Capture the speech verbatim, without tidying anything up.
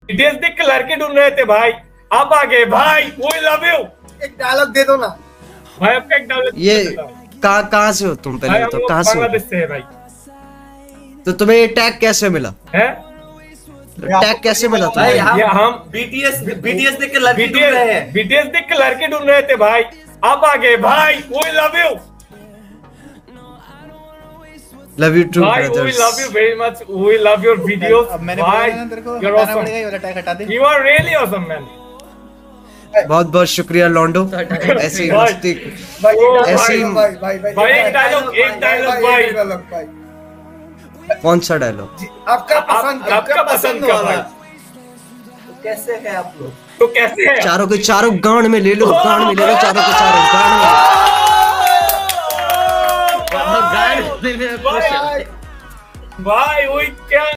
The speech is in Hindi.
बीटीएस देख के लड़के ढूंढ रहे थे भाई, आप आ गए भाई। We love you. एक डायलॉग दे दो ना भाई, आपका एक डायलॉग। ये कहाँ कहाँ से हो तुम? पहले तो कहाँ से हो? बांग्लादेश से है भाई। तो तुम्हें ये टैग कैसे मिला? है टैग कैसे मिला भाई तुम्हें? ये हम बीटीएस बीटीएस देख के लड़के ढूंढ रहे हैं। बीटीएस देख के लड़के ढूंढ रहे थे भाई, आप आ गए भाई। We love you. Love you too भाई, we brothers. love you very much. We love your videos. अब मैंने भाई, बोला ना तेरे को you're हटाना awesome. पड़ेगा, ये वाला टैग हटा दे। You are really awesome, man. बहुत बहुत शुक्रिया लॉन्डो, ऐसी भाई, मस्ती भाई ऐसी भाई भाई भाई भाई एक डायलॉग, एक डायलॉग भाई। डायलॉग भाई कौन सा डायलॉग? जी, आपका पसंद आप- आपका पसंद का भाई। तो कैसे है आप लोग? तो कैसे है? चारों के चारों गांड में ले लो, गांड में ले लो, चारों के चारों गांड में। भाई, भाई, वही क्या